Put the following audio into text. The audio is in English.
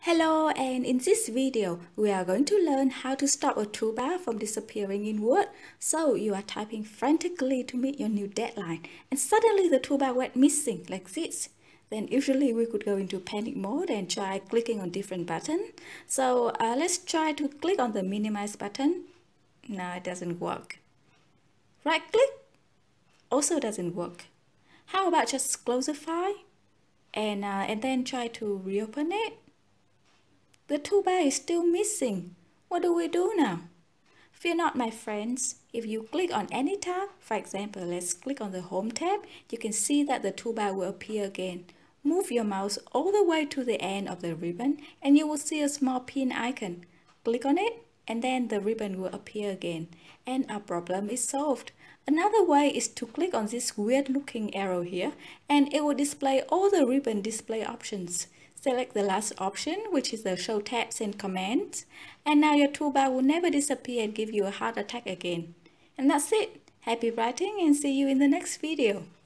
Hello, and in this video, we are going to learn how to stop a toolbar from disappearing in Word. So you are typing frantically to meet your new deadline, and suddenly the toolbar went missing like this. Then usually we could go into panic mode and try clicking on different buttons. So let's try to click on the minimize button. No, it doesn't work. Right click also doesn't work. How about just close the file and then try to reopen it? The toolbar is still missing. What do we do now? Fear not, my friends. If you click on any tab, for example, let's click on the Home tab, you can see that the toolbar will appear again. Move your mouse all the way to the end of the ribbon and you will see a small pin icon. Click on it and then the ribbon will appear again. And our problem is solved. Another way is to click on this weird looking arrow here and it will display all the ribbon display options. Select the last option, which is the show tabs and commands, and now your toolbar will never disappear and give you a heart attack again. And that's it. Happy writing and see you in the next video.